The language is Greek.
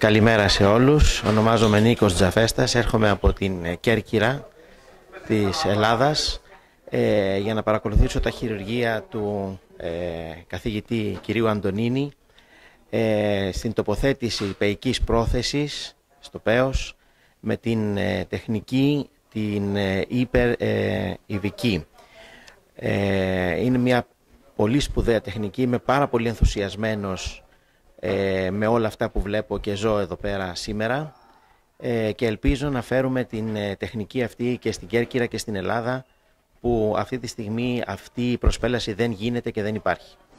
Καλημέρα σε όλους. Ονομάζομαι Νίκος Τζαφέστας. Έρχομαι από την Κέρκυρα της Ελλάδας για να παρακολουθήσω τα χειρουργεία του καθηγητή κυρίου Αντωνίνη στην τοποθέτηση πεϊκής πρόθεσης στο πέος με την τεχνική την υπερ-ιβική. Είναι μια πολύ σπουδαία τεχνική, είμαι πάρα πολύ ενθουσιασμένος με όλα αυτά που βλέπω και ζω εδώ πέρα σήμερα και ελπίζω να φέρουμε την τεχνική αυτή και στην Κέρκυρα και στην Ελλάδα, που αυτή τη στιγμή αυτή η προσπέλαση δεν γίνεται και δεν υπάρχει.